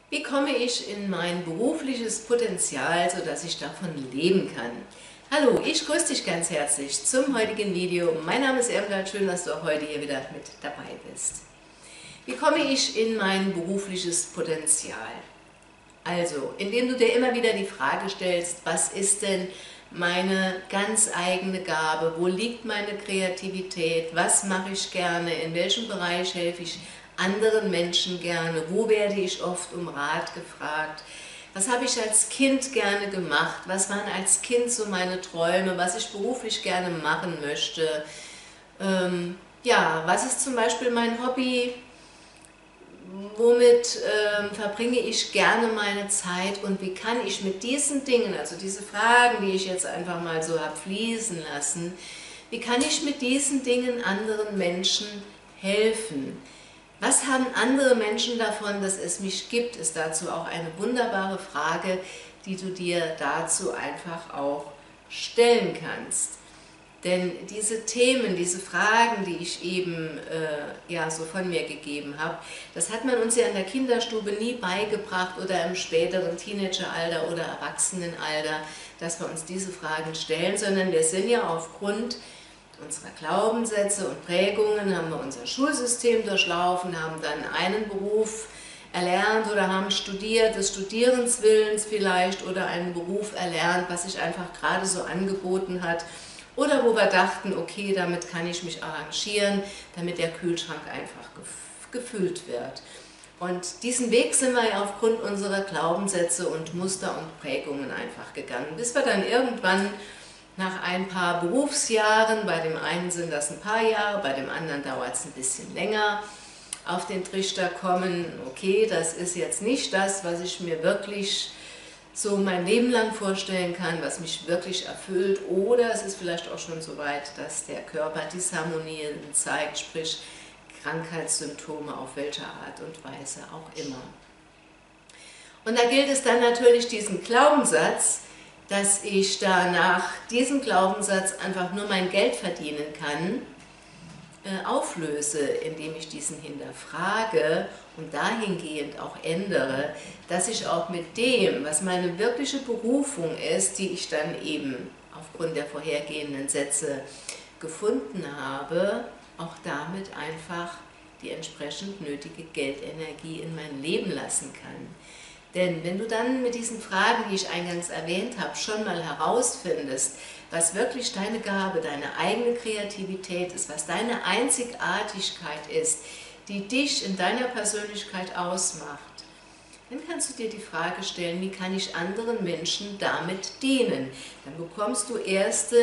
Wie komme ich in mein berufliches Potenzial, sodass ich davon leben kann? Hallo, ich grüße dich ganz herzlich zum heutigen Video. Mein Name ist Irmgard, schön, dass du auch heute hier wieder mit dabei bist. Wie komme ich in mein berufliches Potenzial? Also, indem du dir immer wieder die Frage stellst, was ist denn meine ganz eigene Gabe, wo liegt meine Kreativität, was mache ich gerne, in welchem Bereich helfe ich anderen Menschen gerne, wo werde ich oft um Rat gefragt, was habe ich als Kind gerne gemacht, was waren als Kind so meine Träume, was ich beruflich gerne machen möchte, ja, was ist zum Beispiel mein Hobby, womit verbringe ich gerne meine Zeit und wie kann ich mit diesen Dingen, also diese Fragen, die ich jetzt einfach mal so habe fließen lassen, wie kann ich mit diesen Dingen anderen Menschen helfen? Was haben andere Menschen davon, dass es mich gibt, ist dazu auch eine wunderbare Frage, die du dir dazu einfach auch stellen kannst. Denn diese Themen, diese Fragen, die ich eben ja, so von mir gegeben habe, das hat man uns ja in der Kinderstube nie beigebracht oder im späteren Teenageralter oder Erwachsenenalter, dass wir uns diese Fragen stellen, sondern wir sind ja aufgrund unserer Glaubenssätze und Prägungen, haben wir unser Schulsystem durchlaufen, haben dann einen Beruf erlernt oder haben studiert, des Studierenswillens vielleicht, oder einen Beruf erlernt, was sich einfach gerade so angeboten hat, oder wo wir dachten, okay, damit kann ich mich arrangieren, damit der Kühlschrank einfach gefüllt wird. Und diesen Weg sind wir ja aufgrund unserer Glaubenssätze und Muster und Prägungen einfach gegangen, bis wir dann irgendwann nach ein paar Berufsjahren, bei dem einen sind das ein paar Jahre, bei dem anderen dauert es ein bisschen länger, auf den Trichter kommen, okay, das ist jetzt nicht das, was ich mir wirklich so mein Leben lang vorstellen kann, was mich wirklich erfüllt, oder es ist vielleicht auch schon so weit, dass der Körper Disharmonien zeigt, sprich Krankheitssymptome auf welche Art und Weise auch immer. Und da gilt es dann natürlich, diesen Glaubenssatz, dass ich da nach diesem Glaubenssatz einfach nur mein Geld verdienen kann, auflöse, indem ich diesen hinterfrage und dahingehend auch ändere, dass ich auch mit dem, was meine wirkliche Berufung ist, die ich dann eben aufgrund der vorhergehenden Sätze gefunden habe, auch damit einfach die entsprechend nötige Geldenergie in mein Leben lassen kann. Denn wenn du dann mit diesen Fragen, die ich eingangs erwähnt habe, schon mal herausfindest, was wirklich deine Gabe, deine eigene Kreativität ist, was deine Einzigartigkeit ist, die dich in deiner Persönlichkeit ausmacht, dann kannst du dir die Frage stellen, wie kann ich anderen Menschen damit dienen? Dann bekommst du erste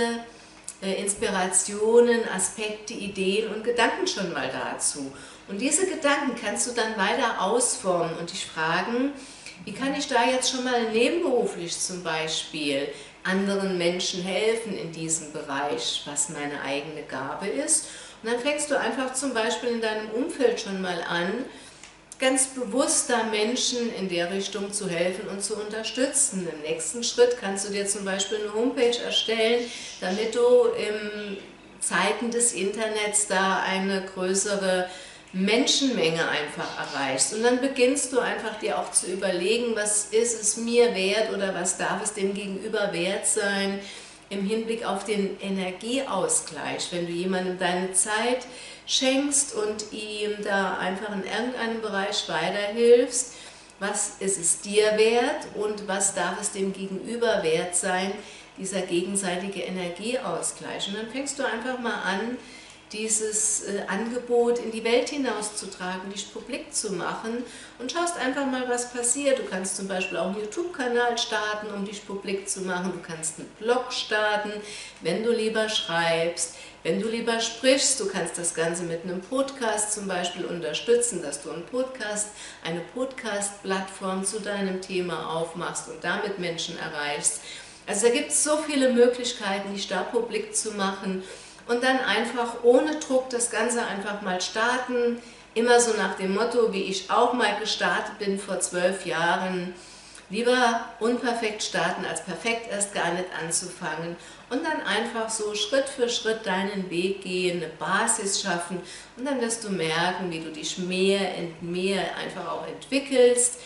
Inspirationen, Aspekte, Ideen und Gedanken schon mal dazu. Und diese Gedanken kannst du dann weiter ausformen und dich fragen, wie kann ich da jetzt schon mal nebenberuflich zum Beispiel anderen Menschen helfen in diesem Bereich, was meine eigene Gabe ist. Und dann fängst du einfach zum Beispiel in deinem Umfeld schon mal an, ganz bewusst da Menschen in der Richtung zu helfen und zu unterstützen. Im nächsten Schritt kannst du dir zum Beispiel eine Homepage erstellen, damit du in Zeiten des Internets da eine größere Menschenmenge einfach erreichst. Und dann beginnst du einfach dir auch zu überlegen, was ist es mir wert oder was darf es dem Gegenüber wert sein im Hinblick auf den Energieausgleich. Wenn du jemandem deine Zeit schenkst und ihm da einfach in irgendeinem Bereich weiterhilfst, was ist es dir wert und was darf es dem Gegenüber wert sein, dieser gegenseitige Energieausgleich. Und dann fängst du einfach mal an, dieses Angebot in die Welt hinauszutragen, dich publik zu machen und schaust einfach mal, was passiert. Du kannst zum Beispiel auch einen YouTube-Kanal starten, um dich publik zu machen. Du kannst einen Blog starten, wenn du lieber schreibst, wenn du lieber sprichst. Du kannst das Ganze mit einem Podcast zum Beispiel unterstützen, dass du eine Podcast-Plattform zu deinem Thema aufmachst und damit Menschen erreichst. Also da gibt es so viele Möglichkeiten, dich da publik zu machen. Und dann einfach ohne Druck das Ganze einfach mal starten, immer so nach dem Motto, wie ich auch mal gestartet bin vor 12 Jahren, lieber unperfekt starten, als perfekt erst gar nicht anzufangen und dann einfach so Schritt für Schritt deinen Weg gehen, eine Basis schaffen und dann wirst du merken, wie du dich mehr und mehr einfach auch entwickelst,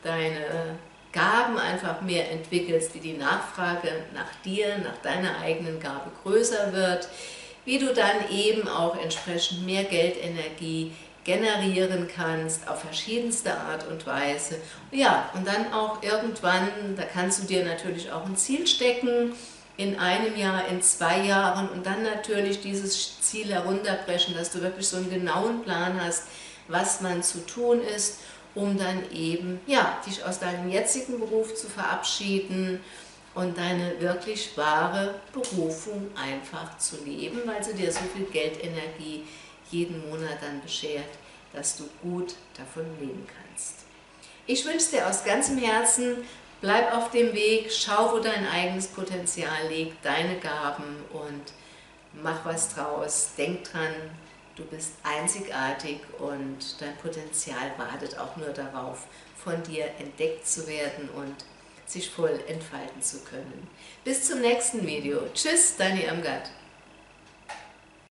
deine Gaben einfach mehr entwickelst, wie die Nachfrage nach dir, nach deiner eigenen Gabe größer wird, wie du dann eben auch entsprechend mehr Geldenergie generieren kannst, auf verschiedenste Art und Weise. Ja, und dann auch irgendwann, da kannst du dir natürlich auch ein Ziel stecken, in einem Jahr, in 2 Jahren, und dann natürlich dieses Ziel herunterbrechen, dass du wirklich so einen genauen Plan hast, was man zu tun ist, um dann eben, ja, dich aus deinem jetzigen Beruf zu verabschieden und deine wirklich wahre Berufung einfach zu leben, weil sie dir so viel Geldenergie jeden Monat dann beschert, dass du gut davon leben kannst. Ich wünsche dir aus ganzem Herzen, bleib auf dem Weg, schau, wo dein eigenes Potenzial liegt, deine Gaben, und mach was draus. Denk dran, du bist einzigartig und dein Potenzial wartet auch nur darauf, von dir entdeckt zu werden und sich voll entfalten zu können. Bis zum nächsten Video. Tschüss, deine Irmgard.